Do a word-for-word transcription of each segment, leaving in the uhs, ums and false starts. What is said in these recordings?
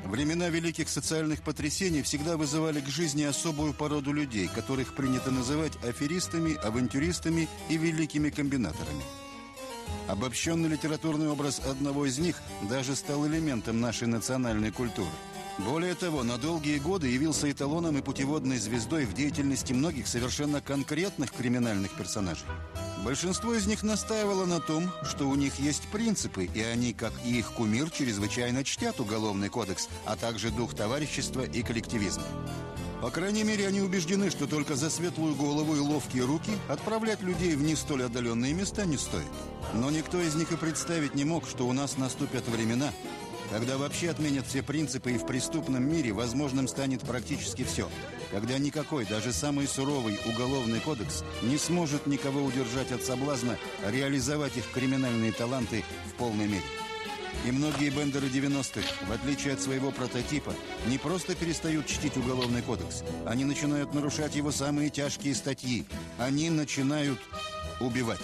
Времена великих социальных потрясений всегда вызывали к жизни особую породу людей, которых принято называть аферистами, авантюристами и великими комбинаторами. Обобщенный литературный образ одного из них даже стал элементом нашей национальной культуры. Более того, на долгие годы явился эталоном и путеводной звездой в деятельности многих совершенно конкретных криминальных персонажей. Большинство из них настаивало на том, что у них есть принципы, и они, как и их кумир, чрезвычайно чтят Уголовный кодекс, а также дух товарищества и коллективизма. По крайней мере, они убеждены, что только за светлую голову и ловкие руки отправлять людей в не столь отдаленные места не стоит. Но никто из них и представить не мог, что у нас наступят времена, когда вообще отменят все принципы, и в преступном мире возможным станет практически все. Когда никакой, даже самый суровый уголовный кодекс не сможет никого удержать от соблазна реализовать их криминальные таланты в полной мере. И многие бендеры девяностых, в отличие от своего прототипа, не просто перестают чтить Уголовный кодекс. Они начинают нарушать его самые тяжкие статьи. Они начинают убивать.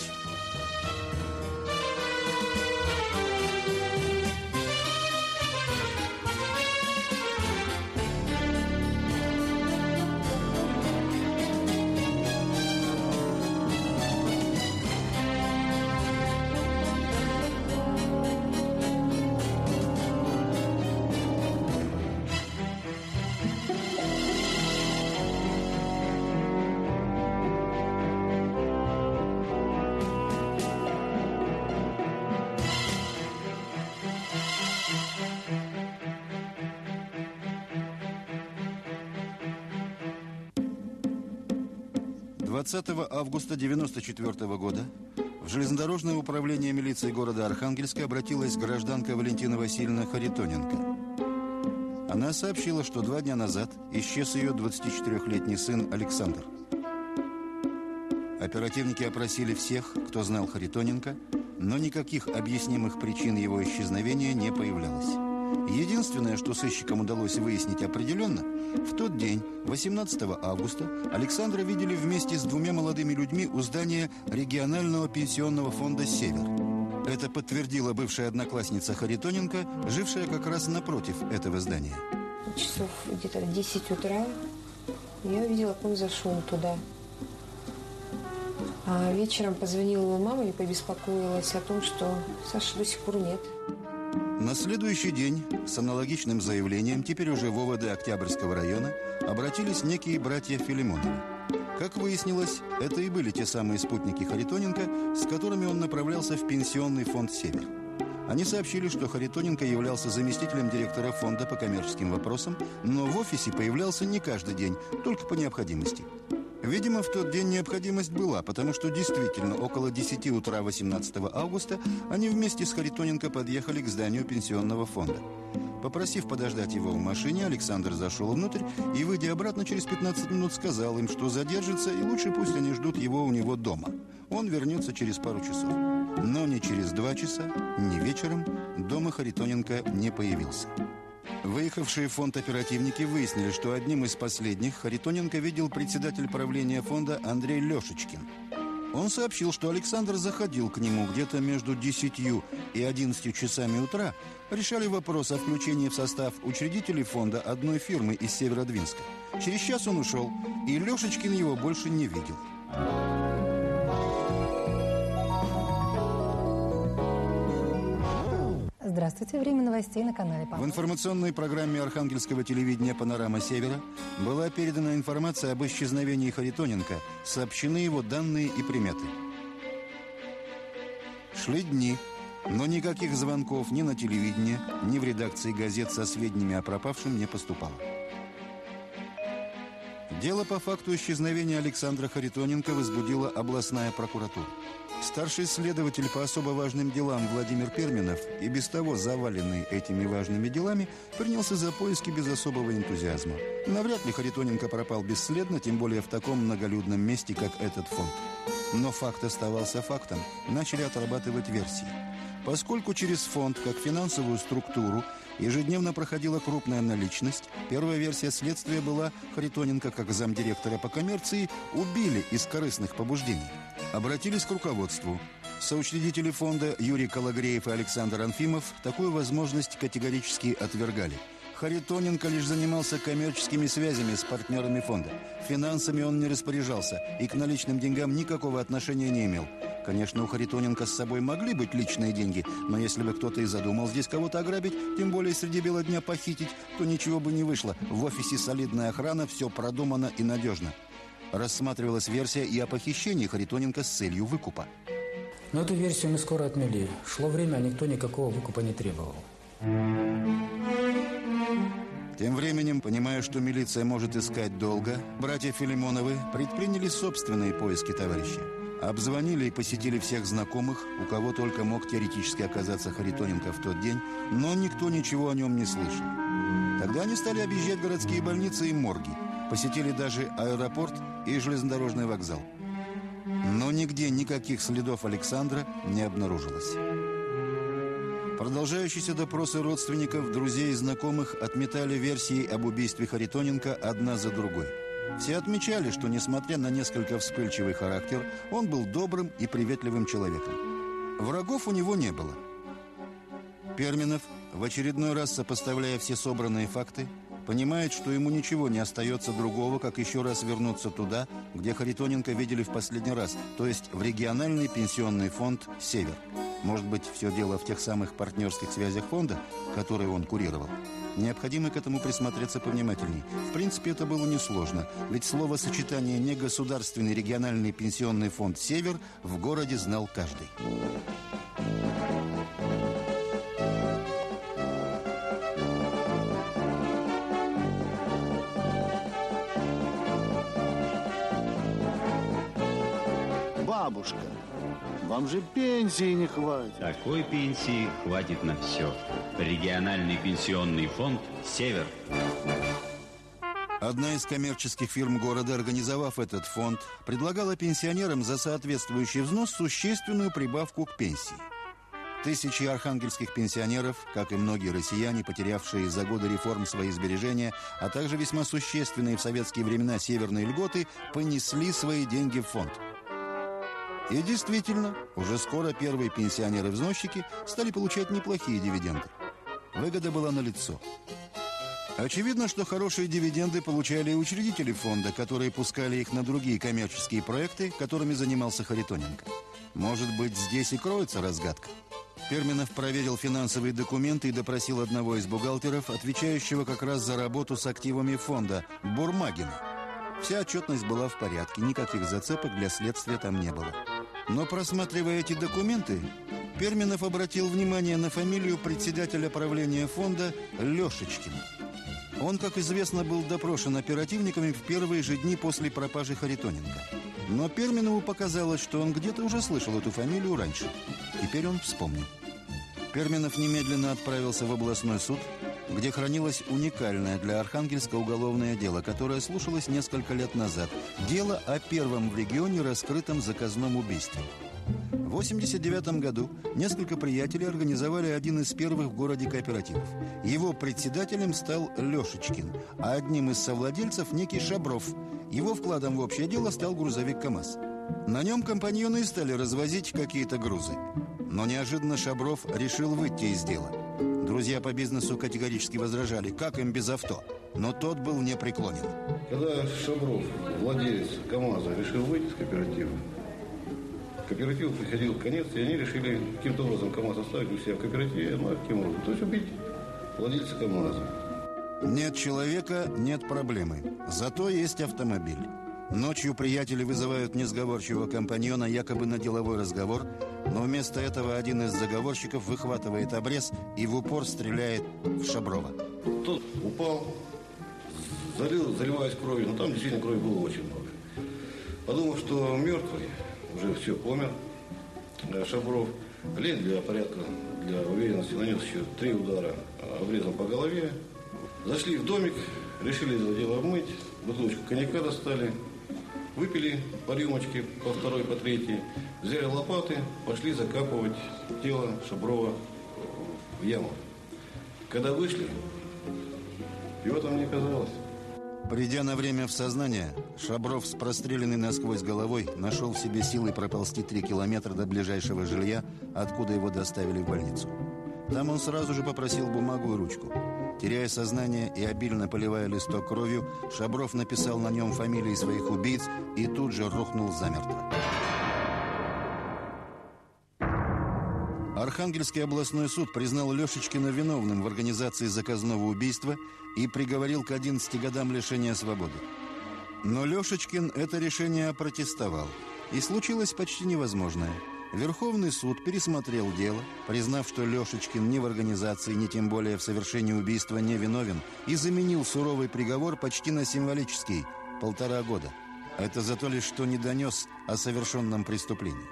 двадцатого августа девяносто четвёртого года в железнодорожное управление милиции города Архангельска обратилась гражданка Валентина Васильевна Харитоненко. Она сообщила, что два дня назад исчез ее двадцатичетырёхлетний сын Александр. Оперативники опросили всех, кто знал Харитоненко, но никаких объяснимых причин его исчезновения не появлялось. Единственное, что сыщикам удалось выяснить определенно, в тот день, восемнадцатого августа, Александра видели вместе с двумя молодыми людьми у здания регионального пенсионного фонда «Север». Это подтвердила бывшая одноклассница Харитоненко, жившая как раз напротив этого здания. Часов где-то в десять утра я увидела, как он зашел туда. А вечером позвонила его мама и побеспокоилась о том, что Саши до сих пор нет. На следующий день с аналогичным заявлением, теперь уже в ОВД Октябрьского района, обратились некие братья Филимоновы. Как выяснилось, это и были те самые спутники Харитоненко, с которыми он направлялся в пенсионный фонд «Север». Они сообщили, что Харитоненко являлся заместителем директора фонда по коммерческим вопросам, но в офисе появлялся не каждый день, только по необходимости. Видимо, в тот день необходимость была, потому что действительно около десяти утра восемнадцатого августа они вместе с Харитоненко подъехали к зданию пенсионного фонда. Попросив подождать его в машине, Александр зашел внутрь и, выйдя обратно через пятнадцать минут, сказал им, что задержится, и лучше пусть они ждут его у него дома. Он вернется через пару часов. Но ни через два часа, ни вечером дома Харитоненко не появился. Выехавшие в фонд оперативники выяснили, что одним из последних Харитоненко видел председатель правления фонда Андрей Лешечкин. Он сообщил, что Александр заходил к нему где-то между десятью и одиннадцатью часами утра, решали вопрос о включении в состав учредителей фонда одной фирмы из Северодвинска. Через час он ушел, и Лешечкин его больше не видел. Здравствуйте. Время новостей на канале «Папа». В информационной программе архангельского телевидения «Панорама Севера» была передана информация об исчезновении Харитоненко, сообщены его данные и приметы. Шли дни, но никаких звонков ни на телевидении, ни в редакции газет со сведениями о пропавшем не поступало. Дело по факту исчезновения Александра Харитоненко возбудила областная прокуратура. Старший следователь по особо важным делам Владимир Перминов, и без того заваленный этими важными делами, принялся за поиски без особого энтузиазма. Навряд ли Харитоненко пропал бесследно, тем более в таком многолюдном месте, как этот фонд. Но факт оставался фактом. Начали отрабатывать версии. Поскольку через фонд, как финансовую структуру, ежедневно проходила крупная наличность, первая версия следствия была: Харитоненко, как замдиректора по коммерции, убили из корыстных побуждений. Обратились к руководству. Соучредители фонда Юрий Калагреев и Александр Анфимов такую возможность категорически отвергали. Харитоненко лишь занимался коммерческими связями с партнерами фонда. Финансами он не распоряжался и к наличным деньгам никакого отношения не имел. Конечно, у Харитоненко с собой могли быть личные деньги, но если бы кто-то и задумал здесь кого-то ограбить, тем более среди бела дня похитить, то ничего бы не вышло. В офисе солидная охрана, все продумано и надежно. Рассматривалась версия и о похищении Харитоненко с целью выкупа. Но эту версию мы скоро отмели. Шло время, а никто никакого выкупа не требовал. Тем временем, понимая, что милиция может искать долго, братья Филимоновы предприняли собственные поиски товарища. Обзвонили и посетили всех знакомых, у кого только мог теоретически оказаться Харитоненко в тот день, но никто ничего о нем не слышал. Тогда они стали объезжать городские больницы и морги, посетили даже аэропорт и железнодорожный вокзал. Но нигде никаких следов Александра не обнаружилось. Продолжающиеся допросы родственников, друзей и знакомых отметали версии об убийстве Харитоненко одна за другой. Все отмечали, что, несмотря на несколько вспыльчивый характер, он был добрым и приветливым человеком. Врагов у него не было. Перминов, в очередной раз сопоставляя все собранные факты, понимает, что ему ничего не остается другого, как еще раз вернуться туда, где Харитоненко видели в последний раз, то есть в региональный пенсионный фонд «Север». Может быть, все дело в тех самых партнерских связях фонда, которые он курировал. Необходимо к этому присмотреться повнимательней. В принципе, это было несложно, ведь словосочетание «негосударственный региональный пенсионный фонд «Север» в городе знал каждый. Бабушка, вам же пенсии не хватит. Такой пенсии хватит на все. Региональный пенсионный фонд «Север». Одна из коммерческих фирм города, организовав этот фонд, предлагала пенсионерам за соответствующий взнос существенную прибавку к пенсии. Тысячи архангельских пенсионеров, как и многие россияне, потерявшие за годы реформ свои сбережения, а также весьма существенные в советские времена северные льготы, понесли свои деньги в фонд. И действительно, уже скоро первые пенсионеры-взносчики стали получать неплохие дивиденды. Выгода была налицо. Очевидно, что хорошие дивиденды получали и учредители фонда, которые пускали их на другие коммерческие проекты, которыми занимался Харитоненко. Может быть, здесь и кроется разгадка. Перминов проверил финансовые документы и допросил одного из бухгалтеров, отвечающего как раз за работу с активами фонда, Бурмагина. Вся отчетность была в порядке, никаких зацепок для следствия там не было. Но, просматривая эти документы, Перминов обратил внимание на фамилию председателя правления фонда Лешечкин. Он, как известно, был допрошен оперативниками в первые же дни после пропажи Харитоненко. Но Перминову показалось, что он где-то уже слышал эту фамилию раньше. Теперь он вспомнил. Перминов немедленно отправился в областной суд, где хранилось уникальное для Архангельска уголовное дело, которое слушалось несколько лет назад. Дело о первом в регионе раскрытом заказном убийстве. В восемьдесят девятом году несколько приятелей организовали один из первых в городе кооперативов. Его председателем стал Лешечкин, а одним из совладельцев некий Шабров. Его вкладом в общее дело стал грузовик КамАЗ. На нем компаньоны и стали развозить какие-то грузы. Но неожиданно Шабров решил выйти из дела. Друзья по бизнесу категорически возражали, как им без авто. Но тот был непреклонен. Когда Шабров, владелец КамАЗа, решил выйти из кооператива, кооперативу приходил конец, и они решили каким-то образом КамАЗ оставить у себя в кооперативе, ну а каким образом? То есть убить владельца КамАЗа. Нет человека, нет проблемы. Зато есть автомобиль. Ночью приятели вызывают несговорчивого компаньона якобы на деловой разговор, но вместо этого один из заговорщиков выхватывает обрез и в упор стреляет в Шаброва. Тот упал, залил, заливаясь кровью, но там действительно крови было очень много. Подумав, что мертвый, уже все, помер, Шабров, Лень для порядка, для уверенности нанес еще три удара обрезом по голове. Зашли в домик, решили это дело обмыть, бутылочку коньяка достали, выпили по рюмочке, по второй, по третьей, взяли лопаты, пошли закапывать тело Шаброва в яму. Когда вышли, его там не оказалось. Придя на время в сознание, Шабров с простреленной насквозь головой нашел в себе силы проползти три километра до ближайшего жилья, откуда его доставили в больницу. Там он сразу же попросил бумагу и ручку. Теряя сознание и обильно поливая листок кровью, Шабров написал на нем фамилии своих убийц и тут же рухнул замертво. Архангельский областной суд признал Лешечкина виновным в организации заказного убийства и приговорил к одиннадцати годам лишения свободы. Но Лешечкин это решение опротестовал. И случилось почти невозможное. Верховный суд пересмотрел дело, признав, что Лешечкин ни в организации, ни тем более в совершении убийства не виновен, и заменил суровый приговор почти на символический – полтора года. Это за то лишь, что не донес о совершенном преступлении.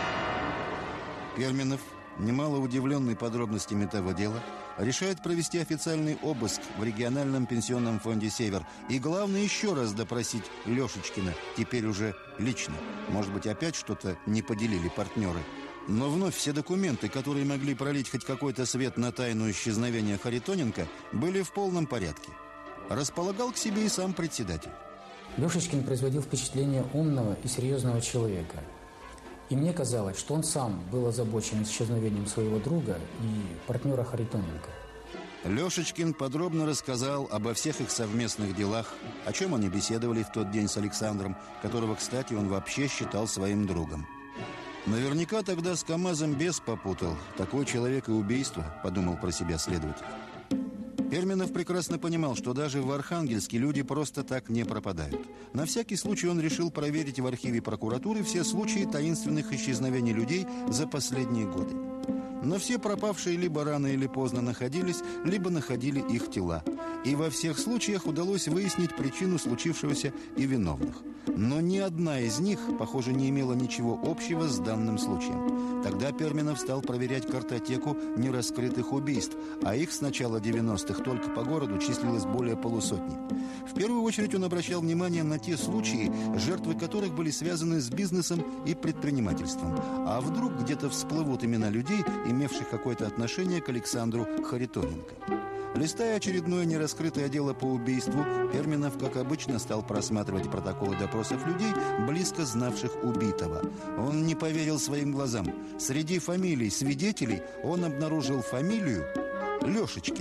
Перминов, немало удивленный подробностями того дела, решает провести официальный обыск в региональном пенсионном фонде «Север». И главное, еще раз допросить Лешечкина, теперь уже лично. Может быть, опять что-то не поделили партнеры. Но вновь все документы, которые могли пролить хоть какой-то свет на тайну исчезновения Харитоненко, были в полном порядке. Располагал к себе и сам председатель. Лешечкин производил впечатление умного и серьезного человека. И мне казалось, что он сам был озабочен исчезновением своего друга и партнера Харитоненко. Лешечкин подробно рассказал обо всех их совместных делах, о чем они беседовали в тот день с Александром, которого, кстати, он вообще считал своим другом. Наверняка тогда с КамАЗом бес попутал. Такой человек и убийство, подумал про себя следователь. Перминов прекрасно понимал, что даже в Архангельске люди просто так не пропадают. На всякий случай он решил проверить в архиве прокуратуры все случаи таинственных исчезновений людей за последние годы. Но все пропавшие либо рано или поздно находились, либо находили их тела. И во всех случаях удалось выяснить причину случившегося и виновных. Но ни одна из них, похоже, не имела ничего общего с данным случаем. Тогда Перминов стал проверять картотеку нераскрытых убийств, а их с начала девяностых только по городу числилось более полусотни. В первую очередь он обращал внимание на те случаи, жертвы которых были связаны с бизнесом и предпринимательством. А вдруг где-то всплывут имена людей, имевших какое-то отношение к Александру Харитоненко. Листая очередное нераскрытое дело по убийству, Перминов, как обычно, стал просматривать протоколы допросов людей, близко знавших убитого. Он не поверил своим глазам. Среди фамилий свидетелей он обнаружил фамилию Лешечкина.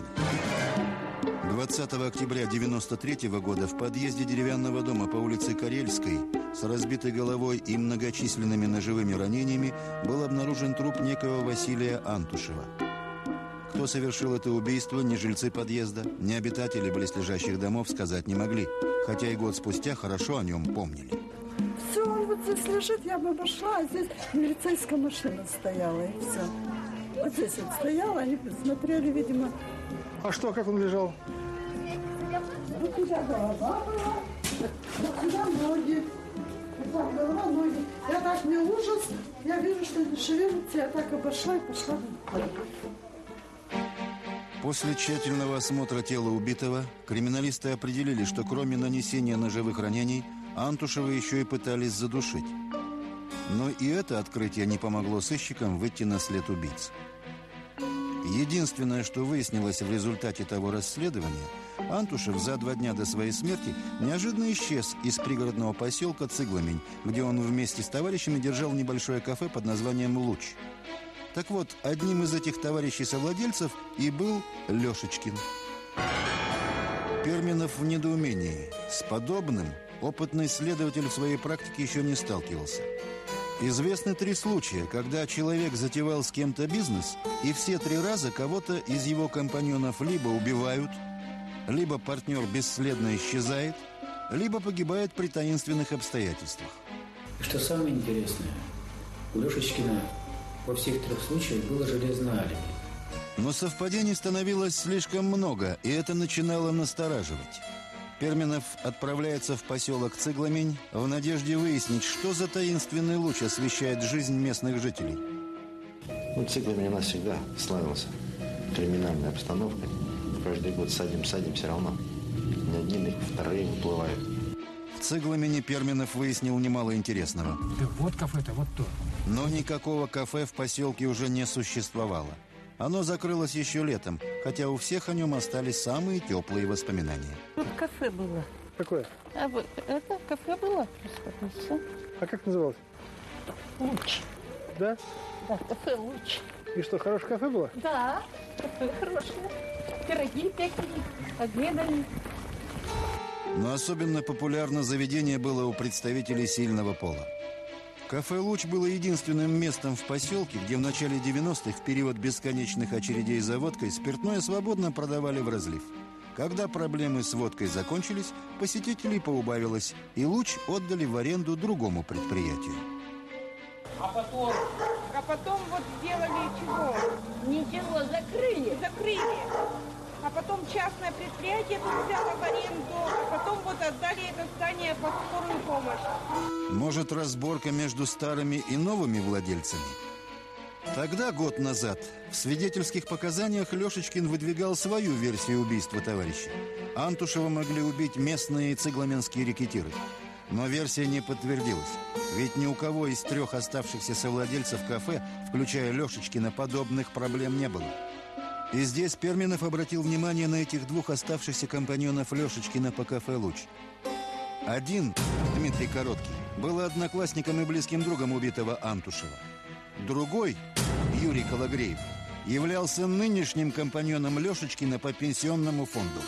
двадцатого октября девяносто третьего года в подъезде деревянного дома по улице Карельской с разбитой головой и многочисленными ножевыми ранениями был обнаружен труп некоего Василия Антушева. Кто совершил это убийство, ни жильцы подъезда, ни обитатели близлежащих домов сказать не могли, хотя и год спустя хорошо о нем помнили. Все, он вот здесь лежит, я бы обошла, а здесь милицейская машина стояла, и все. Вот здесь вот стояла, они смотрели, видимо. А что, как он лежал? Вот сюда голова была, вот сюда ноги. Вот так, голова, ноги. Я так, мне ужас, я вижу, что не шевелится, я так обошла и пошла. После тщательного осмотра тела убитого криминалисты определили, что кроме нанесения ножевых ранений Антушева еще и пытались задушить. Но и это открытие не помогло сыщикам выйти на след убийц. Единственное, что выяснилось в результате того расследования, Антушев за два дня до своей смерти неожиданно исчез из пригородного поселка Цыгламень, где он вместе с товарищами держал небольшое кафе под названием «Луч». Так вот, одним из этих товарищей-совладельцев и был Лешечкин. Перминов в недоумении. С подобным опытный следователь в своей практике еще не сталкивался. Известны три случая, когда человек затевал с кем-то бизнес, и все три раза кого-то из его компаньонов либо убивают, либо партнер бесследно исчезает, либо погибает при таинственных обстоятельствах. И что самое интересное, у Лешечкина во всех трех случаях было железное алиби. Но совпадений становилось слишком много, и это начинало настораживать. Перминов отправляется в поселок Цыгламень в надежде выяснить, что за таинственный луч освещает жизнь местных жителей. Ну, Цыгламень у нас всегда славился криминальной обстановкой. Каждый год садим-садим, все равно ни одни, ни вторые выплывают. В Цыгламени Перминов выяснил немало интересного. Да вот кафе-то, вот то. Но никакого кафе в поселке уже не существовало. Оно закрылось еще летом, хотя у всех о нем остались самые теплые воспоминания. Тут кафе было. Какое? А вот это кафе было? А как называлось? Луч. Да? Да, кафе Луч. И что, хорошее кафе было? Да, кафе хорошее. пироги пекли, обедали. Но особенно популярно заведение было у представителей сильного пола. Кафе «Луч» было единственным местом в поселке, где в начале девяностых, в период бесконечных очередей за водкой, спиртное свободно продавали в разлив. Когда проблемы с водкой закончились, посетителей поубавилось, и «Луч» отдали в аренду другому предприятию. А потом? А потом вот сделали чего? Ничего, закрыли. Закрыли. А потом частное предприятие тут взяло в аренду, а потом вот отдали это здание под скорую помощь. Может, разборка между старыми и новыми владельцами? Тогда, год назад, в свидетельских показаниях Лешечкин выдвигал свою версию убийства товарища. Антушева могли убить местные цыгламенские рекетиры. Но версия не подтвердилась. Ведь ни у кого из трех оставшихся совладельцев кафе, включая Лешечкина, подобных проблем не было. И здесь Перминов обратил внимание на этих двух оставшихся компаньонов Лешечкина по кафе «Луч». Один, Дмитрий Короткий, был одноклассником и близким другом убитого Антушева. Другой, Юрий Калагреев, являлся нынешним компаньоном Лешечкина по пенсионному фонду.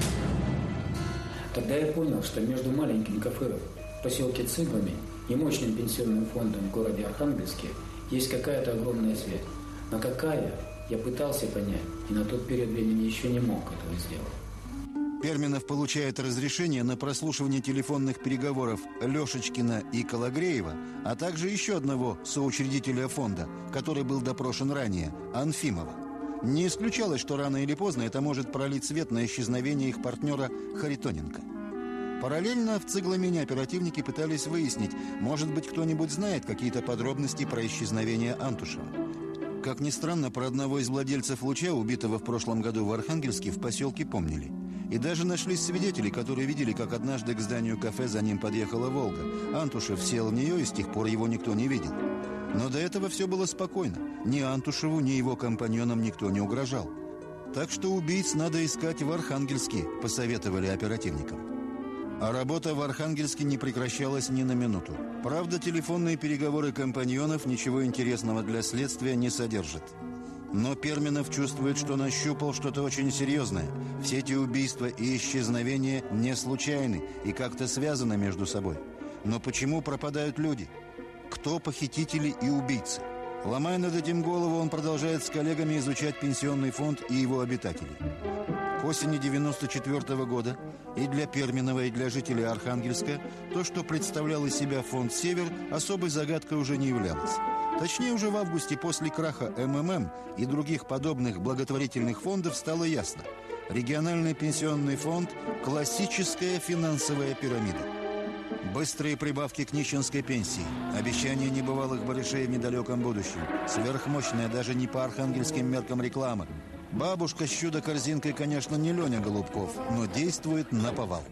Тогда я понял, что между маленьким кафе в поселке Цыглами и мощным пенсионным фондом в городе Архангельске есть какая-то огромная связь. Но какая, я пытался понять, и на тот период времени еще не мог этого сделать. Перминов получает разрешение на прослушивание телефонных переговоров Лешечкина и Калагреева, а также еще одного соучредителя фонда, который был допрошен ранее, Анфимова. Не исключалось, что рано или поздно это может пролить свет на исчезновение их партнера Харитоненко. Параллельно в Цыгламене оперативники пытались выяснить, может быть, кто-нибудь знает какие-то подробности про исчезновение Антушева. Как ни странно, про одного из владельцев «Луча», убитого в прошлом году в Архангельске, в поселке помнили. И даже нашлись свидетели, которые видели, как однажды к зданию кафе за ним подъехала «Волга». Антушев сел в нее, и с тех пор его никто не видел. Но до этого все было спокойно. Ни Антушеву, ни его компаньонам никто не угрожал. Так что убийц надо искать в Архангельске, посоветовали оперативникам. А работа в Архангельске не прекращалась ни на минуту. Правда, телефонные переговоры компаньонов ничего интересного для следствия не содержат. Но Перминов чувствует, что нащупал что-то очень серьезное. Все эти убийства и исчезновения не случайны и как-то связаны между собой. Но почему пропадают люди? Кто похитители и убийцы? Ломая над этим голову, он продолжает с коллегами изучать пенсионный фонд и его обитателей. К осени девяносто четвёртого года и для Перминова, и для жителей Архангельска то, что представлял из себя фонд «Север», особой загадкой уже не являлось. Точнее, уже в августе после краха эм эм эм и других подобных благотворительных фондов стало ясно. Региональный пенсионный фонд – классическая финансовая пирамида. Быстрые прибавки к нищенской пенсии, обещание небывалых барышей в недалеком будущем, сверхмощная даже не по архангельским меркам реклама. Бабушка с чудо-корзинкой, конечно, не Леня Голубков, но действует наповал.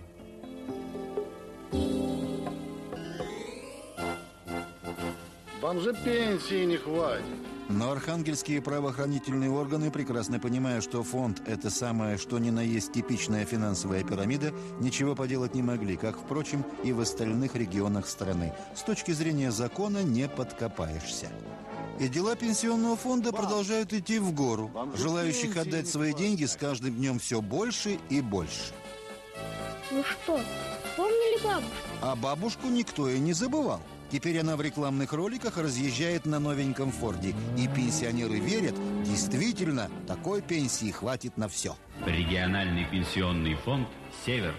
Вам же пенсии не хватит. Но архангельские правоохранительные органы, прекрасно понимая, что фонд – это самое, что ни на есть типичная финансовая пирамида, ничего поделать не могли, как, впрочем, и в остальных регионах страны. С точки зрения закона не подкопаешься. И дела пенсионного фонда продолжают идти в гору. Желающих отдать свои деньги с каждым днем все больше и больше. Ну что, вспомнили бабушку? А бабушку никто и не забывал. Теперь она в рекламных роликах разъезжает на новеньком Форде. И пенсионеры верят, действительно, такой пенсии хватит на все. Региональный пенсионный фонд «Север».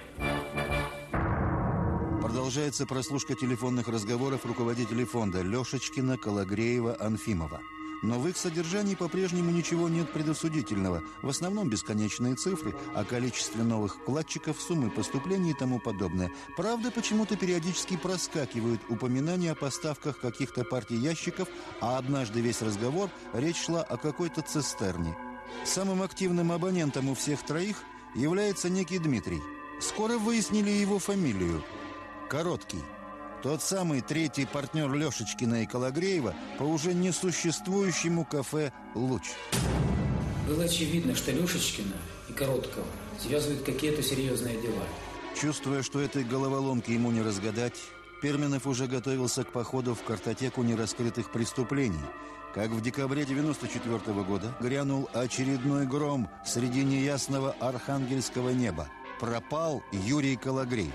Продолжается прослушка телефонных разговоров руководителей фонда Лешечкина, Калагреева, Анфимова. Но в их содержании по-прежнему ничего нет предосудительного. В основном бесконечные цифры о количестве новых вкладчиков, суммы поступлений и тому подобное. Правда, почему-то периодически проскакивают упоминания о поставках каких-то партий ящиков, а однажды весь разговор речь шла о какой-то цистерне. Самым активным абонентом у всех троих является некий Дмитрий. Скоро выяснили его фамилию – Короткий. Тот самый третий партнер Лешечкина и Калагреева по уже несуществующему кафе «Луч». Было очевидно, что Лешечкина и Короткого связывают какие-то серьезные дела. Чувствуя, что этой головоломки ему не разгадать, Перминов уже готовился к походу в картотеку нераскрытых преступлений, как в декабре девяносто четвёртого года грянул очередной гром среди неясного архангельского неба. Пропал Юрий Калагреев.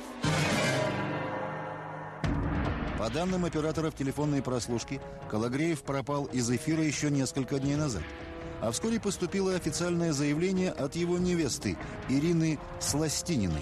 По данным операторов телефонной прослушки, Калагреев пропал из эфира еще несколько дней назад. А вскоре поступило официальное заявление от его невесты Ирины Сластининой.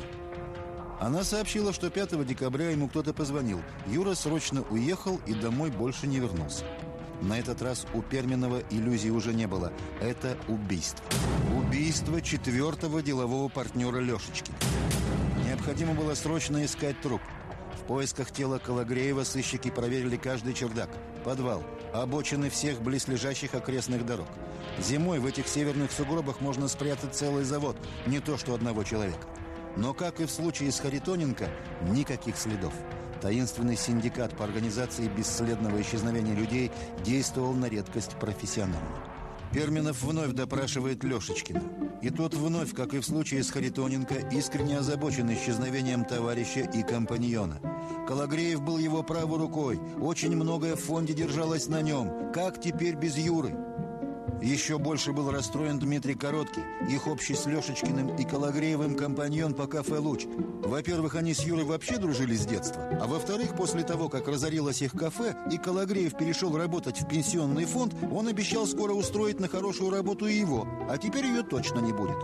Она сообщила, что пятого декабря ему кто-то позвонил. Юра срочно уехал и домой больше не вернулся. На этот раз у Перминова иллюзий уже не было. Это убийство. Убийство четвертого делового партнера Лешечкина. Необходимо было срочно искать труп. В поисках тела Калагреева сыщики проверили каждый чердак, подвал, обочины всех близлежащих окрестных дорог. Зимой в этих северных сугробах можно спрятать целый завод, не то что одного человека. Но, как и в случае с Харитоненко, никаких следов. Таинственный синдикат по организации бесследного исчезновения людей действовал на редкость профессионально. Перминов вновь допрашивает Лешечкина. И тот вновь, как и в случае с Харитоненко, искренне озабочен исчезновением товарища и компаньона. Калагреев был его правой рукой. Очень многое в фонде держалось на нем. Как теперь без Юры? Еще больше был расстроен Дмитрий Короткий, их общий с Лешечкиным и Калагреевым компаньон по кафе «Луч». Во-первых, они с Юрой вообще дружили с детства. А во-вторых, после того, как разорилось их кафе, и Калагреев перешел работать в пенсионный фонд, он обещал скоро устроить на хорошую работу и его. А теперь ее точно не будет.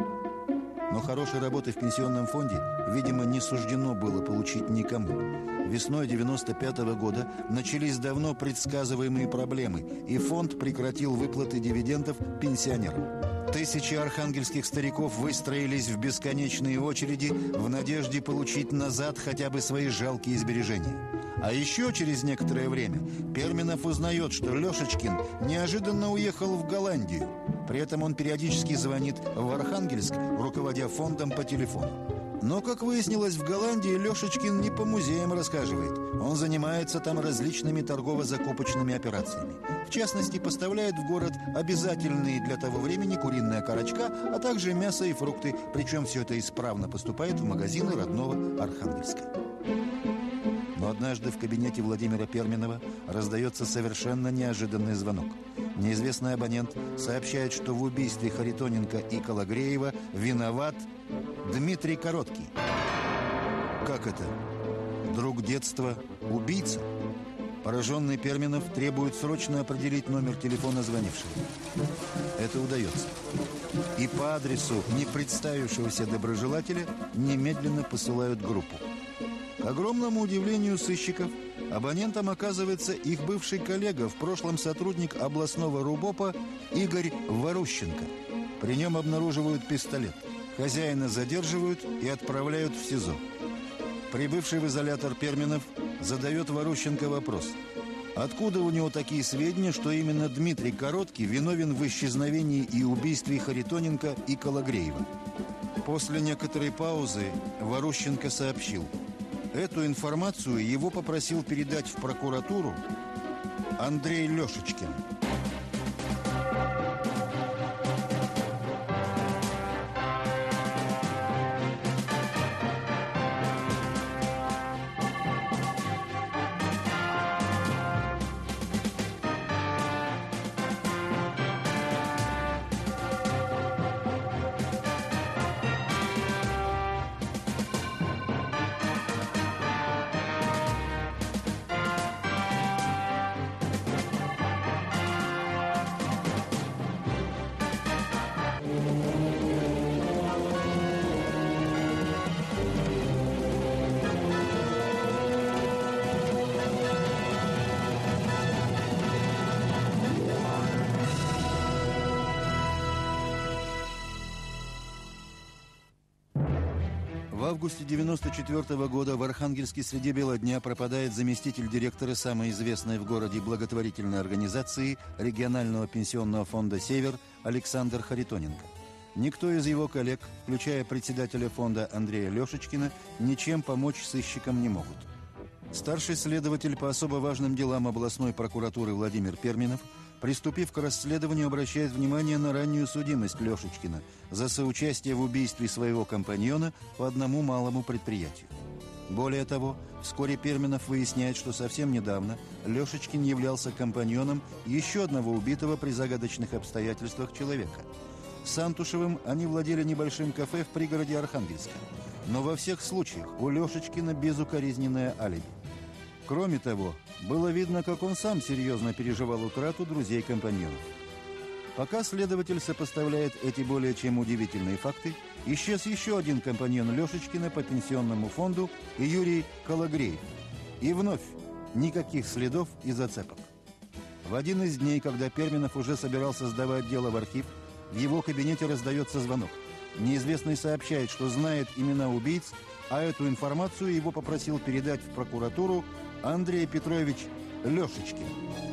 Но хорошей работы в пенсионном фонде, видимо, не суждено было получить никому. Весной девяносто пятого года начались давно предсказываемые проблемы, и фонд прекратил выплаты дивидендов пенсионерам. Тысячи архангельских стариков выстроились в бесконечные очереди в надежде получить назад хотя бы свои жалкие сбережения. А еще через некоторое время Перминов узнает, что Лешечкин неожиданно уехал в Голландию. При этом он периодически звонит в Архангельск, руководя фондом по телефону. Но, как выяснилось, в Голландии Лешечкин не по музеям рассказывает. Он занимается там различными торгово-закупочными операциями. В частности, поставляет в город обязательные для того времени куриная корочка, а также мясо и фрукты. Причем все это исправно поступает в магазины родного Архангельска. Но однажды в кабинете Владимира Перминова раздается совершенно неожиданный звонок. Неизвестный абонент сообщает, что в убийстве Харитоненко и Калагреева виноват Дмитрий Короткий. Как это? Друг детства – убийца? Пораженный Перминов требует срочно определить номер телефона звонившего. Это удается. И по адресу не представившегося доброжелателя немедленно посылают группу. К огромному удивлению сыщиков, абонентом оказывается их бывший коллега, в прошлом сотрудник областного РУБОПа Игорь Ворущенко. При нем обнаруживают пистолет. Хозяина задерживают и отправляют в СИЗО. Прибывший в изолятор Перминов задает Ворущенко вопрос. Откуда у него такие сведения, что именно Дмитрий Короткий виновен в исчезновении и убийстве Харитоненко и Калагреева? После некоторой паузы Ворущенко сообщил. Эту информацию его попросил передать в прокуратуру Андрей Лешечкин. В августе девяносто четвёртого года в Архангельске среди бела дня пропадает заместитель директора самой известной в городе благотворительной организации регионального пенсионного фонда «Север» Александр Харитоненко. Никто из его коллег, включая председателя фонда Андрея Лешечкина, ничем помочь сыщикам не могут. Старший следователь по особо важным делам областной прокуратуры Владимир Перминов, приступив к расследованию, обращает внимание на раннюю судимость Лешечкина за соучастие в убийстве своего компаньона по одному малому предприятию. Более того, вскоре Перминов выясняет, что совсем недавно Лешечкин являлся компаньоном еще одного убитого при загадочных обстоятельствах человека. С Антушевым они владели небольшим кафе в пригороде Архангельска. Но во всех случаях у Лешечкина безукоризненное алиби. Кроме того, было видно, как он сам серьезно переживал утрату друзей-компаньонов. Пока следователь сопоставляет эти более чем удивительные факты, исчез еще один компаньон Лешечкина по пенсионному фонду Юрий Калагреев. И вновь никаких следов и зацепок. В один из дней, когда Перминов уже собирался сдавать дело в архив, в его кабинете раздается звонок. Неизвестный сообщает, что знает имена убийц, а эту информацию его попросил передать в прокуратуру Андрей Петрович Лешечкин.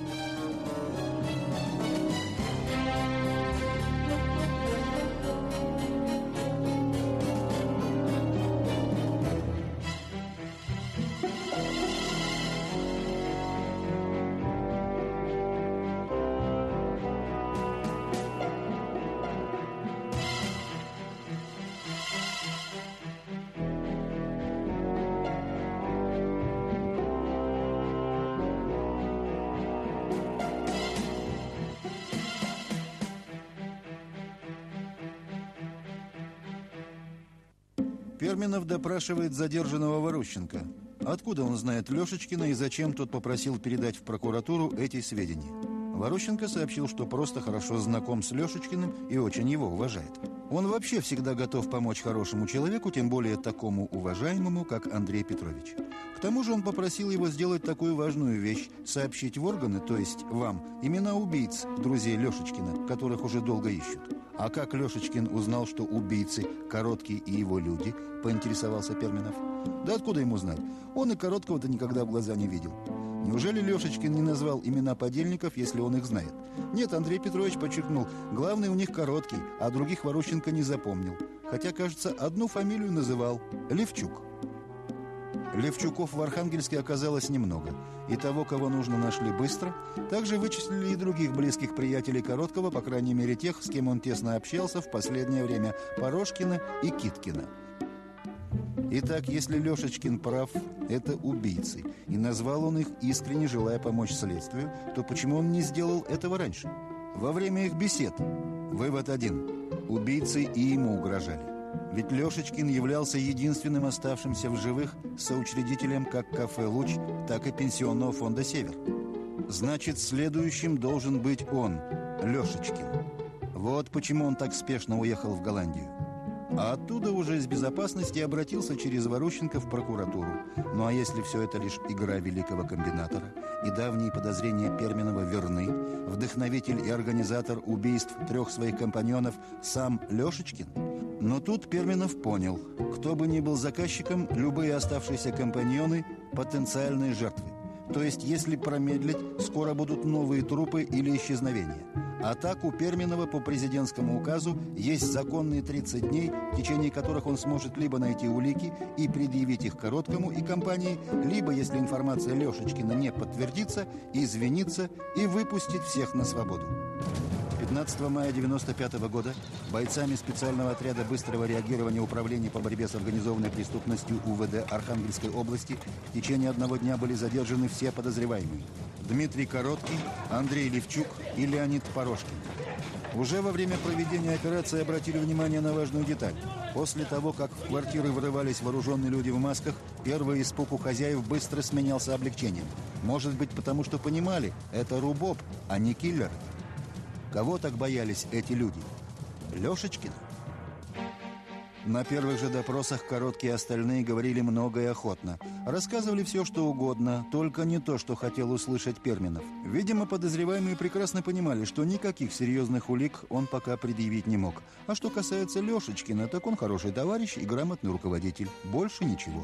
Перминов допрашивает задержанного Ворущенко. Откуда он знает Лешечкина и зачем тот попросил передать в прокуратуру эти сведения? Ворущенко сообщил, что просто хорошо знаком с Лешечкиным и очень его уважает. Он вообще всегда готов помочь хорошему человеку, тем более такому уважаемому, как Андрей Петрович. К тому же он попросил его сделать такую важную вещь – сообщить в органы, то есть вам, имена убийц, друзей Лешечкина, которых уже долго ищут. А как Лешечкин узнал, что убийцы Короткий и его люди, поинтересовался Перминов. Да откуда ему знать? Он и Короткого-то никогда в глаза не видел. Неужели Лешечкин не назвал имена подельников, если он их знает? Нет, Андрей Петрович подчеркнул, главный у них Короткий, а других Ворущенко не запомнил. Хотя, кажется, одну фамилию называл – Левчук. Левчуков в Архангельске оказалось немного. И того, кого нужно, нашли быстро. Также вычислили и других близких приятелей Короткого, по крайней мере тех, с кем он тесно общался в последнее время – Порошкина и Киткина. Итак, если Лешечкин прав, это убийцы, и назвал он их, искренне желая помочь следствию, то почему он не сделал этого раньше? Во время их бесед. Вывод один. Убийцы и ему угрожали. Ведь Лешечкин являлся единственным оставшимся в живых соучредителем как кафе «Луч», так и пенсионного фонда «Север». Значит, следующим должен быть он, Лешечкин. Вот почему он так спешно уехал в Голландию. А оттуда уже из безопасности обратился через Ворущенко в прокуратуру. Ну а если все это лишь игра великого комбинатора, и давние подозрения Перминова верны, вдохновитель и организатор убийств трех своих компаньонов сам Лешечкин? Но тут Перминов понял, кто бы ни был заказчиком, любые оставшиеся компаньоны – потенциальные жертвы. То есть, если промедлить, скоро будут новые трупы или исчезновения. А так у Перминова по президентскому указу есть законные тридцать дней, в течение которых он сможет либо найти улики и предъявить их Короткому и компании, либо, если информация Лешечкина не подтвердится, извиниться и выпустить всех на свободу. пятнадцатого мая девяносто пятого года бойцами специального отряда быстрого реагирования Управления по борьбе с организованной преступностью УВД Архангельской области в течение одного дня были задержаны все подозреваемые. Дмитрий Короткий, Андрей Левчук и Леонид Порошкин. Уже во время проведения операции обратили внимание на важную деталь. После того, как в квартиры врывались вооруженные люди в масках, первый испуг у хозяев быстро сменялся облегчением. Может быть, потому что понимали, это РУБОП, а не киллер. Кого так боялись эти люди? Лешечкина? На первых же допросах Короткий и остальные говорили много и охотно. Рассказывали все, что угодно, только не то, что хотел услышать Перминов. Видимо, подозреваемые прекрасно понимали, что никаких серьезных улик он пока предъявить не мог. А что касается Лешечкина, так он хороший товарищ и грамотный руководитель. Больше ничего.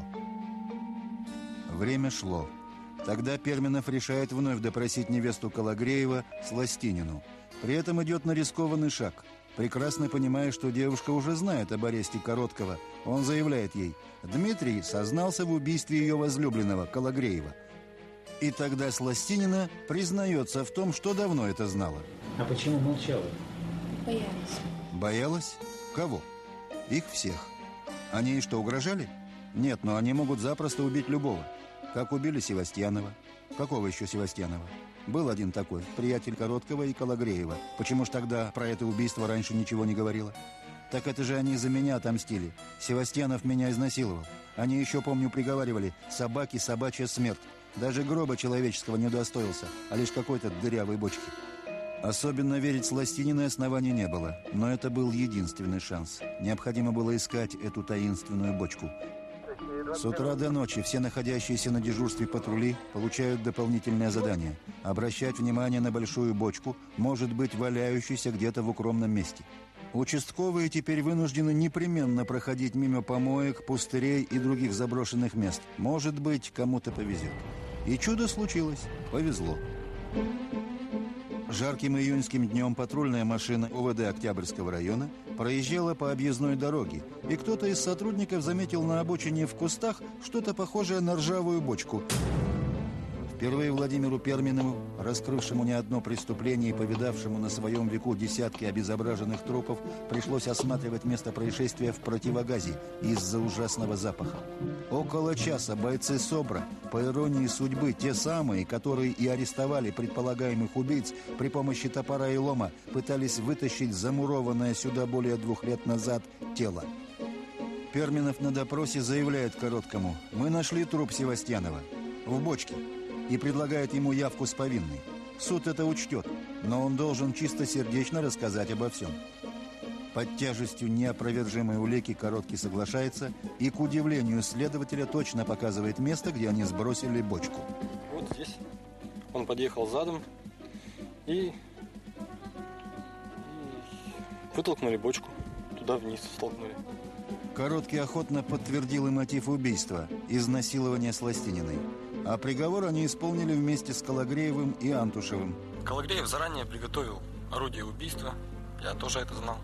Время шло. Тогда Перминов решает вновь допросить невесту Калагреева, Сластинину. При этом идет на рискованный шаг. Прекрасно понимая, что девушка уже знает об аресте Короткого, он заявляет ей: Дмитрий сознался в убийстве ее возлюбленного, Калагреева. И тогда Сластинина признается в том, что давно это знала. А почему молчала? Боялась. Боялась? Кого? Их всех. Они ей что, угрожали? Нет, но они могут запросто убить любого. Как убили Севастьянова. Какого еще Севастьянова? Был один такой, приятель Короткого и Калагреева. Почему ж тогда про это убийство раньше ничего не говорило? Так это же они за меня отомстили. Севастьянов меня изнасиловал. Они еще, помню, приговаривали: собаки, собачья смерть. Даже гроба человеческого не удостоился, а лишь какой-то дырявой бочки. Особенно верить Сластининой оснований не было. Но это был единственный шанс. Необходимо было искать эту таинственную бочку. С утра до ночи все находящиеся на дежурстве патрули получают дополнительное задание – обращать внимание на большую бочку, может быть, валяющуюся где-то в укромном месте. Участковые теперь вынуждены непременно проходить мимо помоек, пустырей и других заброшенных мест. Может быть, кому-то повезет. И чудо случилось. Повезло. Жарким июньским днем патрульная машина ОВД Октябрьского района проезжала по объездной дороге, и кто-то из сотрудников заметил на обочине в кустах что-то похожее на ржавую бочку. Впервые Владимиру Перминову, раскрывшему не одно преступление и повидавшему на своем веку десятки обезображенных трупов, пришлось осматривать место происшествия в противогазе из-за ужасного запаха. Около часа бойцы СОБРа, по иронии судьбы, те самые, которые и арестовали предполагаемых убийц, при помощи топора и лома пытались вытащить замурованное сюда более двух лет назад тело. Перминов на допросе заявляет Короткому: «Мы нашли труп Севастьянова в бочке», и предлагает ему явку с повинной. Суд это учтет, но он должен чистосердечно рассказать обо всем. Под тяжестью неопровержимой улики Короткий соглашается и, к удивлению следователя, точно показывает место, где они сбросили бочку. Вот здесь. Он подъехал задом и, и вытолкнули бочку. Туда вниз столкнули. Короткий охотно подтвердил и мотив убийства – изнасилование Сластининой. А приговор они исполнили вместе с Калагреевым и Антушевым. Калагреев заранее приготовил орудие убийства. Я тоже это знал.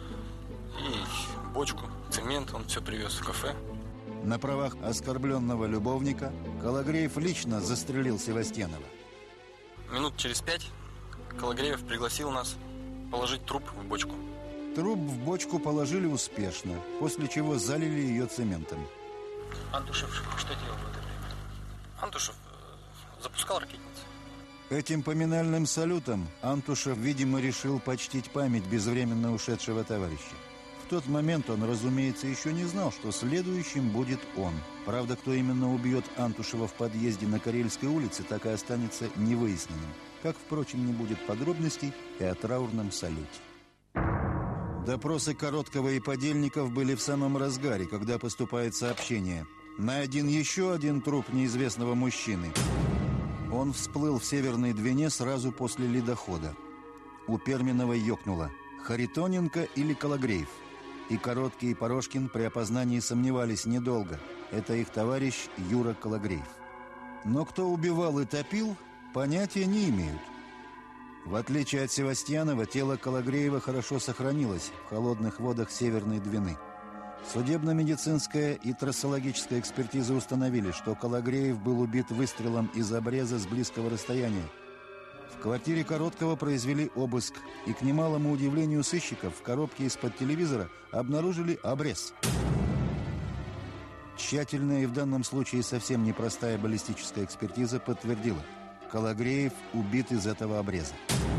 И бочку, цемент он все привез в кафе. На правах оскорбленного любовника Калагреев лично застрелил Севастьянова. Минут через пять Калагреев пригласил нас положить труп в бочку. Труп в бочку положили успешно, после чего залили ее цементом. Антушев что делал в это время? Антушев запускал ракетницы. Этим поминальным салютом Антушев, видимо, решил почтить память безвременно ушедшего товарища. В тот момент он, разумеется, еще не знал, что следующим будет он. Правда, кто именно убьет Антушева в подъезде на Карельской улице, так и останется невыясненным. Как, впрочем, не будет подробностей и о траурном салюте. Допросы Короткого и подельников были в самом разгаре, когда поступает сообщение. Найден еще один труп неизвестного мужчины. Он всплыл в Северной Двине сразу после ледохода. У Перминова ёкнуло: Харитоненко или Калагреев? И Короткий, и Порошкин при опознании сомневались недолго. Это их товарищ Юра Калагреев. Но кто убивал и топил, понятия не имеют. В отличие от Севастьянова, тело Калагреева хорошо сохранилось в холодных водах Северной Двины. Судебно-медицинская и трассологическая экспертизы установили, что Калагреев был убит выстрелом из обреза с близкого расстояния. В квартире Короткого произвели обыск, и, к немалому удивлению сыщиков, в коробке из-под телевизора обнаружили обрез. Тщательная и в данном случае совсем непростая баллистическая экспертиза подтвердила: Калагреев убит из этого обреза.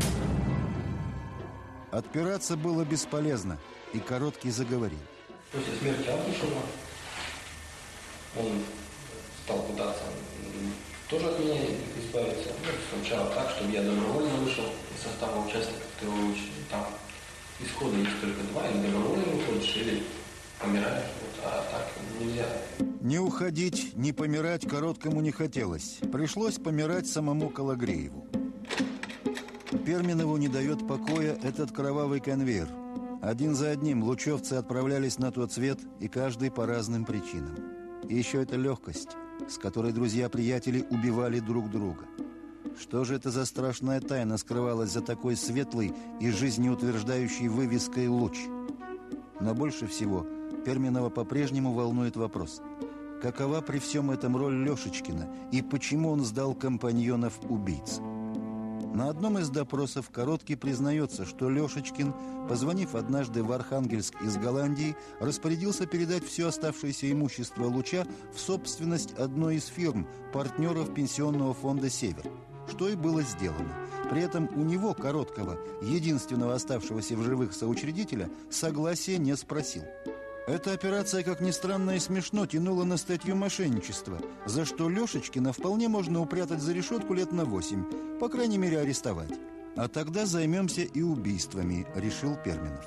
Отпираться было бесполезно, и Короткий заговорил. После смерти Антушева он стал пытаться тоже от меня избавиться. Ну, сначала так, чтобы я добровольно вышел из состава участников ТО. Там исхода есть только два: или добровольно выходишь, или помираешь. Вот, а так нельзя. Ни уходить, ни помирать Короткому не хотелось. Пришлось помирать самому Калагрееву. Перминову не дает покоя этот кровавый конвейер. Один за одним лучевцы отправлялись на тот свет, и каждый по разным причинам. И еще эта легкость, с которой друзья-приятели убивали друг друга. Что же это за страшная тайна скрывалась за такой светлой и жизнеутверждающей вывеской «Луч»? Но больше всего Перминова по-прежнему волнует вопрос: какова при всем этом роль Лешечкина и почему он сдал компаньонов убийц? На одном из допросов Короткий признается, что Лешечкин, позвонив однажды в Архангельск из Голландии, распорядился передать все оставшееся имущество Луча в собственность одной из фирм, партнеров пенсионного фонда «Север», что и было сделано. При этом у него, Короткого, единственного оставшегося в живых соучредителя, согласия не спросил. Эта операция, как ни странно и смешно, тянула на статью мошенничества, за что Лешечкина вполне можно упрятать за решетку лет на восемь, по крайней мере арестовать. А тогда займемся и убийствами, решил Перминов.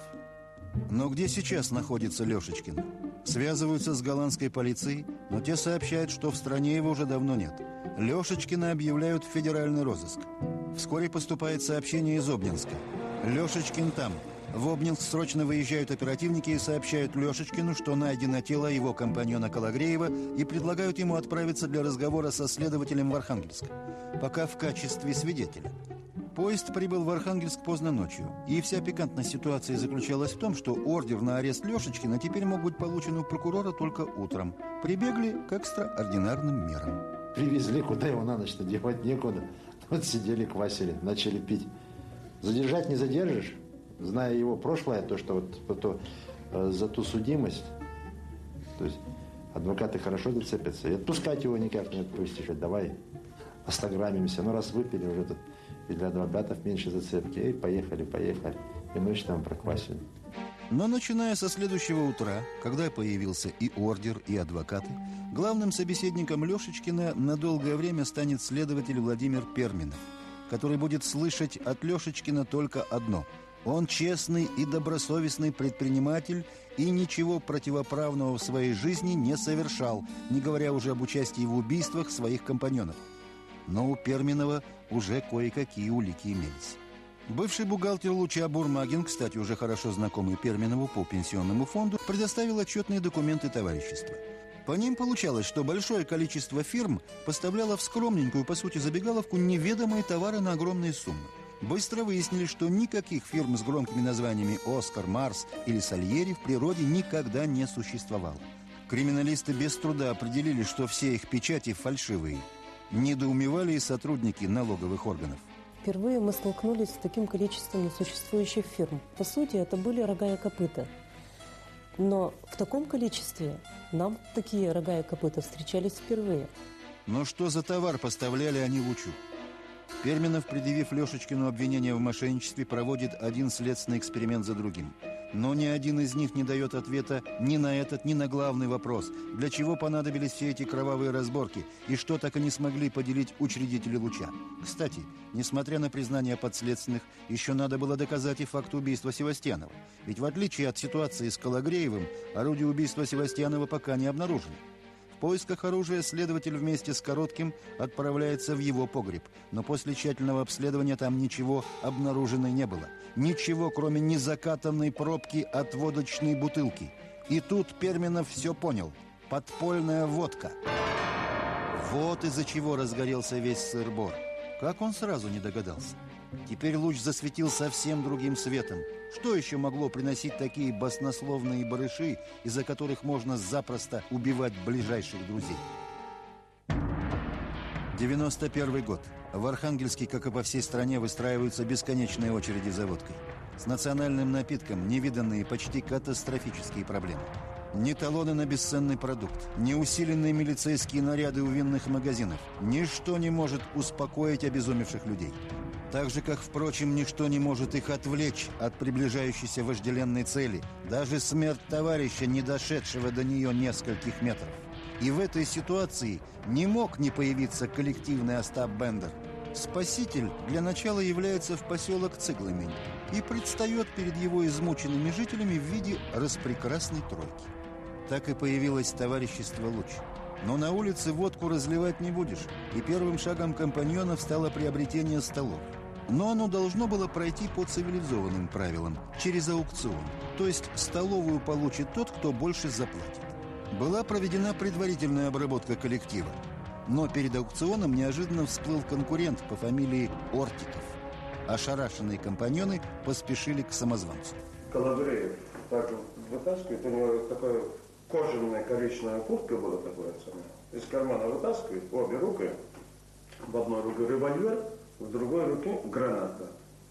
Но где сейчас находится Лешечкин? Связываются с голландской полицией, но те сообщают, что в стране его уже давно нет. Лешечкина объявляют в федеральный розыск. Вскоре поступает сообщение из Обнинска. Лешечкин там. В Обнинск срочно выезжают оперативники и сообщают Лешечкину, что найдено тело его компаньона Калагреева, и предлагают ему отправиться для разговора со следователем в Архангельск, пока в качестве свидетеля. Поезд прибыл в Архангельск поздно ночью, и вся пикантность ситуации заключалась в том, что ордер на арест Лешечкина теперь мог быть получен у прокурора только утром. Прибегли к экстраординарным мерам. Привезли, куда его на ночь-то девать некуда. Вот сидели, квасили, начали пить. Задержать не задержишь. Зная его прошлое, то, что вот то, э, за ту судимость, то есть адвокаты хорошо зацепятся, и отпускать его никак не отпустишь. Давай остаграммимся. Ну, раз выпили, уже тут и для адвокатов меньше зацепки. И поехали, поехали. И ночь там проквасили. Но начиная со следующего утра, когда появился и ордер, и адвокаты, главным собеседником Лешечкина на долгое время станет следователь Владимир Перминов, который будет слышать от Лешечкина только одно – он честный и добросовестный предприниматель и ничего противоправного в своей жизни не совершал, не говоря уже об участии в убийствах своих компаньонов. Но у Перминова уже кое-какие улики имелись. Бывший бухгалтер Луча Бурмагин, кстати, уже хорошо знакомый Перминову по пенсионному фонду, предоставил отчетные документы товарищества. По ним получалось, что большое количество фирм поставляло в скромненькую, по сути, забегаловку неведомые товары на огромные суммы. Быстро выяснили, что никаких фирм с громкими названиями «Оскар», «Марс» или «Сальери» в природе никогда не существовало. Криминалисты без труда определили, что все их печати фальшивые. Недоумевали и сотрудники налоговых органов. Впервые мы столкнулись с таким количеством несуществующих фирм. По сути, это были рога и копыта. Но в таком количестве нам такие рога и копыта встречались впервые. Но что за товар поставляли они Лучу? Перминов, предъявив Лешечкину обвинение в мошенничестве, проводит один следственный эксперимент за другим. Но ни один из них не дает ответа ни на этот, ни на главный вопрос. Для чего понадобились все эти кровавые разборки? И что так и не смогли поделить учредители Луча? Кстати, несмотря на признание подследственных, еще надо было доказать и факт убийства Севастьянова. Ведь в отличие от ситуации с Калагреевым, орудие убийства Севастьянова пока не обнаружено. В поисках оружия следователь вместе с Коротким отправляется в его погреб. Но после тщательного обследования там ничего обнаружено не было. Ничего, кроме незакатанной пробки от водочной бутылки. И тут Перминов все понял. Подпольная водка. Вот из-за чего разгорелся весь сыр-бор. Как он сразу не догадался? Теперь луч засветил совсем другим светом. Что еще могло приносить такие баснословные барыши, из-за которых можно запросто убивать ближайших друзей? девяносто первый год. В Архангельске, как и по всей стране, выстраиваются бесконечные очереди за водкой. С национальным напитком невиданные, почти катастрофические проблемы. Ни талоны на бесценный продукт, ни усиленные милицейские наряды у винных магазинов. Ничто не может успокоить обезумевших людей. Так же, как, впрочем, ничто не может их отвлечь от приближающейся вожделенной цели. Даже смерть товарища, не дошедшего до нее нескольких метров. И в этой ситуации не мог не появиться коллективный Остап Бендер. Спаситель для начала является в поселок Цыглымень и предстает перед его измученными жителями в виде распрекрасной тройки. Так и появилось товарищество «Луч». Но на улице водку разливать не будешь, и первым шагом компаньонов стало приобретение столов. Но оно должно было пройти по цивилизованным правилам, через аукцион. То есть столовую получит тот, кто больше заплатит. Была проведена предварительная обработка коллектива. Но перед аукционом неожиданно всплыл конкурент по фамилии Ортиков. Ошарашенные компаньоны поспешили к самозванцу. Калагреев так вытаскивает, у него такая кожаная коричневая куртка была такая самая. Из кармана вытаскивает, обе руки, в одной руке револьвер, в другой руке граната.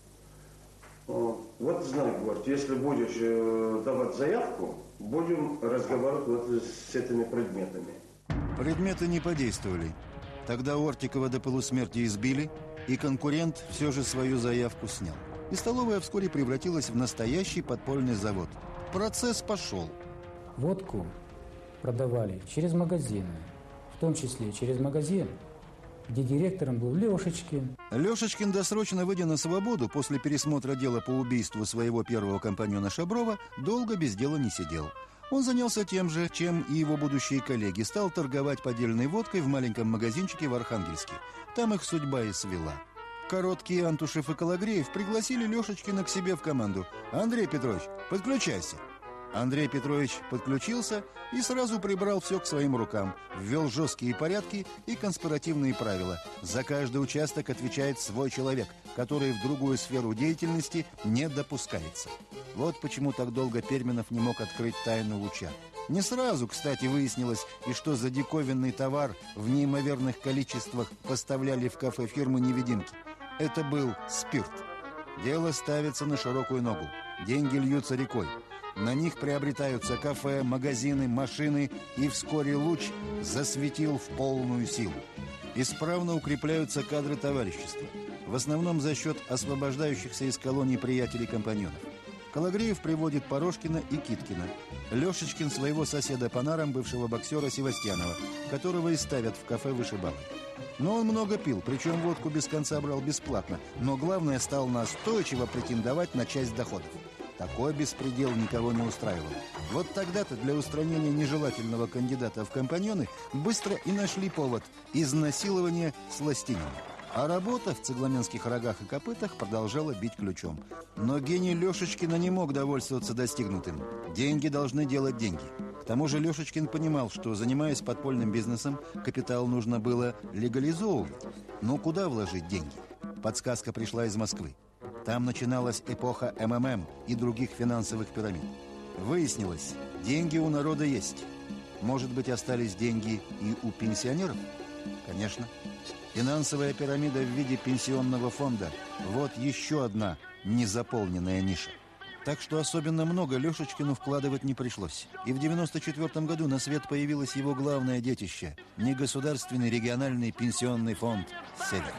Вот знак, говорит, если будешь давать заявку, будем разговаривать вот с этими предметами. Предметы не подействовали. Тогда Ортикова до полусмерти избили, и конкурент все же свою заявку снял. И столовая вскоре превратилась в настоящий подпольный завод. Процесс пошел. Водку продавали через магазины, в том числе через магазин, где директором был Лешечкин. Лешечкин, досрочно выйдя на свободу после пересмотра дела по убийству своего первого компаньона Шаброва, долго без дела не сидел. Он занялся тем же, чем и его будущие коллеги, стал торговать поддельной водкой в маленьком магазинчике в Архангельске. Там их судьба и свела. Короткий, Антушев и Калагреев пригласили Лешечкина к себе в команду. «Андрей Петрович, подключайся». Андрей Петрович подключился и сразу прибрал все к своим рукам, ввел жесткие порядки и конспиративные правила. За каждый участок отвечает свой человек, который в другую сферу деятельности не допускается. Вот почему так долго Перминов не мог открыть тайну Луча. Не сразу, кстати, выяснилось, и что за диковинный товар в неимоверных количествах поставляли в кафе фирмы «Невидимки». Это был спирт. Дело ставится на широкую ногу. Деньги льются рекой. На них приобретаются кафе, магазины, машины, и вскоре Луч засветил в полную силу. Исправно укрепляются кадры товарищества, в основном за счет освобождающихся из колоний приятелей-компаньонов. Калагреев приводит Порошкина и Киткина. Лешечкин своего соседа по нарам, бывшего боксера Севастьянова, которого и ставят в кафе вышибалы. Но он много пил, причем водку без конца брал бесплатно, но главное, стал настойчиво претендовать на часть доходов. Такой беспредел никого не устраивал. Вот тогда-то для устранения нежелательного кандидата в компаньоны быстро и нашли повод – изнасилование сластинами. А работа в цыгламенских рогах и копытах продолжала бить ключом. Но гений Лешечкина не мог довольствоваться достигнутым. Деньги должны делать деньги. К тому же Лешечкин понимал, что, занимаясь подпольным бизнесом, капитал нужно было легализовывать. Но куда вложить деньги? Подсказка пришла из Москвы. Там начиналась эпоха эм эм эм и других финансовых пирамид. Выяснилось, деньги у народа есть. Может быть, остались деньги и у пенсионеров? Конечно. Финансовая пирамида в виде пенсионного фонда – вот еще одна незаполненная ниша. Так что особенно много Лешечкину вкладывать не пришлось. И в девяносто четвёртом году на свет появилось его главное детище – негосударственный региональный пенсионный фонд «Север».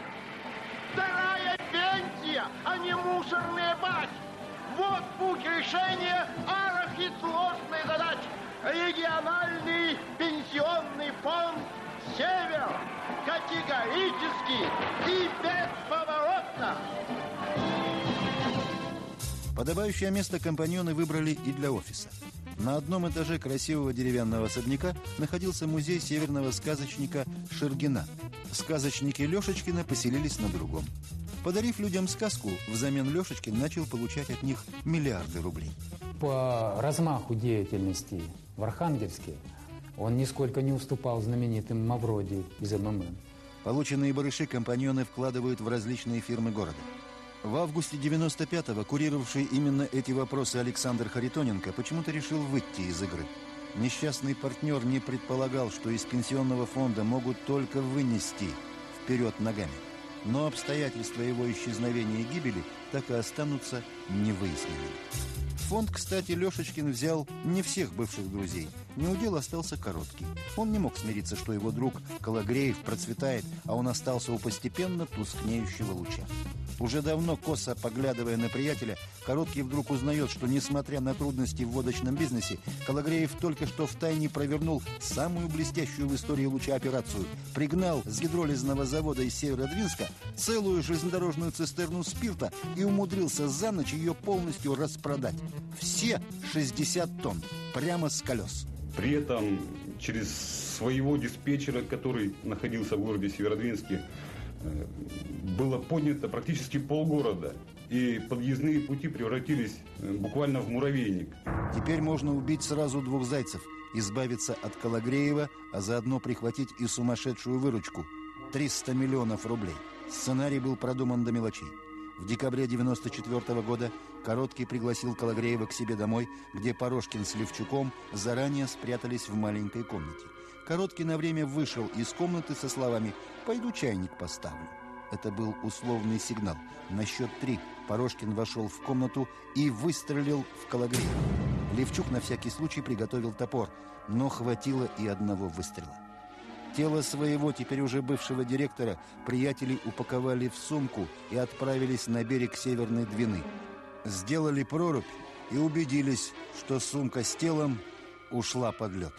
Вторая пенсия, а не мусорные баки. Вот путь решения архисложной задачи. Региональный пенсионный фонд «Север» категорически и бесповоротно. Подобающее место компаньоны выбрали и для офиса. На одном этаже красивого деревянного особняка находился музей северного сказочника Ширгина. Сказочники Лешечкина поселились на другом. Подарив людям сказку, взамен Лешечкин начал получать от них миллиарды рублей. По размаху деятельности в Архангельске он нисколько не уступал знаменитым Мавроди из эм эм эм. Полученные барыши компаньоны вкладывают в различные фирмы города. В августе девяносто пятого курировавший именно эти вопросы Александр Харитоненко почему-то решил выйти из игры. Несчастный партнер не предполагал, что из пенсионного фонда могут только вынести вперед ногами. Но обстоятельства его исчезновения и гибели так и останутся невыясненными. Фонд, кстати, Лешечкин взял не всех бывших друзей. Неудел остался короткий. Он не мог смириться, что его друг Калагреев процветает, а он остался у постепенно тускнеющего Луча. Уже давно, косо поглядывая на приятеля, Короткий вдруг узнает, что, несмотря на трудности в водочном бизнесе, Калагреев только что втайне провернул самую блестящую в истории Луча операцию. Пригнал с гидролизного завода из Северодвинска целую железнодорожную цистерну спирта и умудрился за ночь ее полностью распродать. Все шестьдесят тонн, прямо с колес. При этом через своего диспетчера, который находился в городе Северодвинске, было поднято практически полгорода, и подъездные пути превратились буквально в муравейник. Теперь можно убить сразу двух зайцев, избавиться от Калагреева, а заодно прихватить и сумасшедшую выручку – триста миллионов рублей. Сценарий был продуман до мелочей. В декабре девяносто четвёртого года Короткий пригласил Калагреева к себе домой, где Порошкин с Левчуком заранее спрятались в маленькой комнате. Короткий на время вышел из комнаты со словами «Пойду чайник поставлю». Это был условный сигнал. На счет три Порошкин вошел в комнату и выстрелил в Калагреева. Левчук на всякий случай приготовил топор, но хватило и одного выстрела. Тело своего, теперь уже бывшего директора, приятели упаковали в сумку и отправились на берег Северной Двины. Сделали прорубь и убедились, что сумка с телом ушла под лед.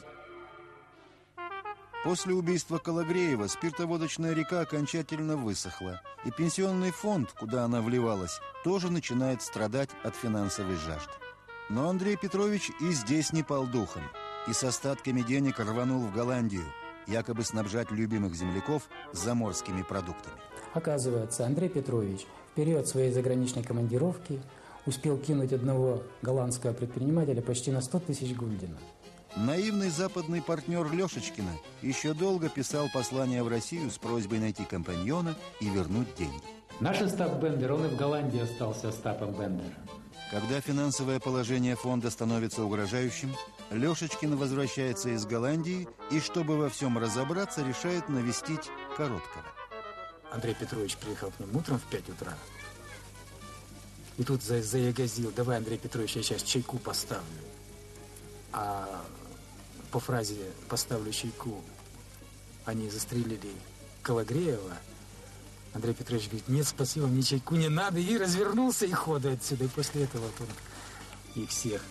После убийства Калагреева спиртоводочная река окончательно высохла, и пенсионный фонд, куда она вливалась, тоже начинает страдать от финансовой жажды. Но Андрей Петрович и здесь не пал духом, и с остатками денег рванул в Голландию, якобы снабжать любимых земляков заморскими продуктами. Оказывается, Андрей Петрович в период своей заграничной командировки успел кинуть одного голландского предпринимателя почти на сто тысяч гульденов. Наивный западный партнер Лешечкина еще долго писал послания в Россию с просьбой найти компаньона и вернуть деньги. Наш Остап Бендер, он и в Голландии остался Остапом Бендером. Когда финансовое положение фонда становится угрожающим, Лешечкин возвращается из Голландии и, чтобы во всем разобраться, решает навестить Короткого. Андрей Петрович приехал к ним утром в пять утра. И тут за заягозил: давай, Андрей Петрович, я сейчас чайку поставлю. А по фразе «поставлю чайку» они застрелили Калагреева. Андрей Петрович говорит: нет, спасибо, мне чайку не надо, и развернулся и хода отсюда. И после этого он их всех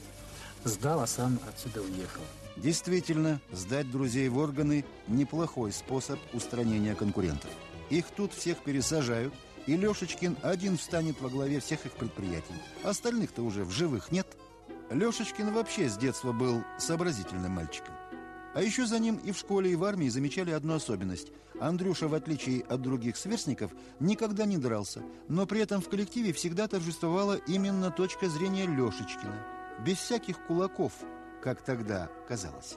сдал, а сам отсюда уехал. Действительно, сдать друзей в органы – неплохой способ устранения конкурентов. Их тут всех пересажают, и Лешечкин один встанет во главе всех их предприятий. Остальных-то уже в живых нет. Лешечкин вообще с детства был сообразительным мальчиком. А еще за ним и в школе, и в армии замечали одну особенность. Андрюша, в отличие от других сверстников, никогда не дрался, но при этом в коллективе всегда торжествовала именно точка зрения Лешечкина. Без всяких кулаков, как тогда казалось.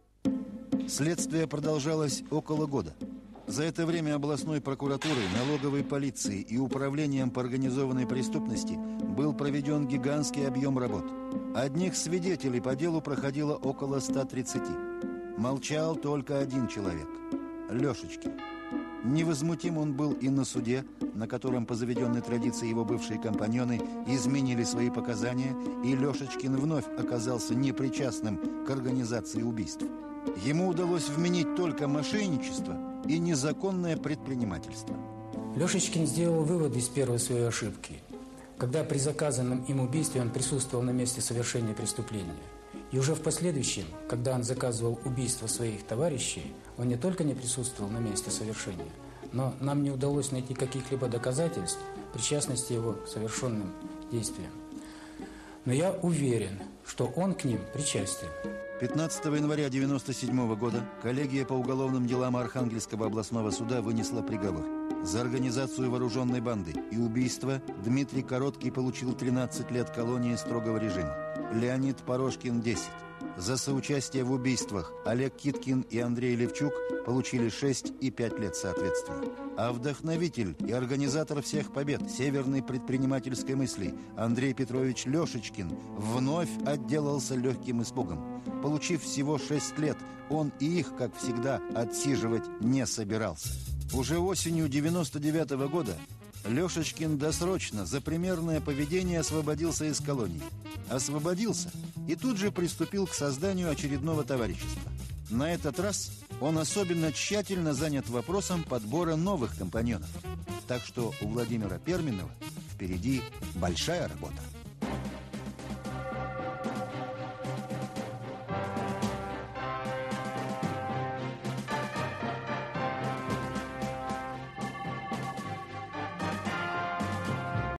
Следствие продолжалось около года. За это время областной прокуратурой, налоговой полицией и управлением по организованной преступности был проведен гигантский объем работ. Одних свидетелей по делу проходило около ста тридцати. Молчал только один человек – Лешечкин. Невозмутим он был и на суде, на котором по заведенной традиции его бывшие компаньоны изменили свои показания, и Лешечкин вновь оказался непричастным к организации убийств. Ему удалось вменить только мошенничество и незаконное предпринимательство. Лешечкин сделал выводы из первой своей ошибки, когда при заказанном им убийстве он присутствовал на месте совершения преступления. И уже в последующем, когда он заказывал убийство своих товарищей, он не только не присутствовал на месте совершения, но нам не удалось найти каких-либо доказательств причастности его к совершенным действиям. Но я уверен, что он к ним причастен. пятнадцатого января девяносто седьмого года коллегия по уголовным делам Архангельского областного суда вынесла приговор. За организацию вооруженной банды и убийство Дмитрий Короткий получил тринадцать лет колонии строгого режима. Леонид Порошкин – десять. За соучастие в убийствах Олег Киткин и Андрей Левчук получили шесть и пять лет соответственно. А вдохновитель и организатор всех побед северной предпринимательской мысли Андрей Петрович Лешечкин вновь отделался легким испугом. Получив всего шесть лет, он и их, как всегда, отсиживать не собирался. Уже осенью девяносто девятого года Лешечкин досрочно за примерное поведение освободился из колонии. Освободился и тут же приступил к созданию очередного товарищества. На этот раз он особенно тщательно занят вопросом подбора новых компаньонов. Так что у Владимира Перминова впереди большая работа.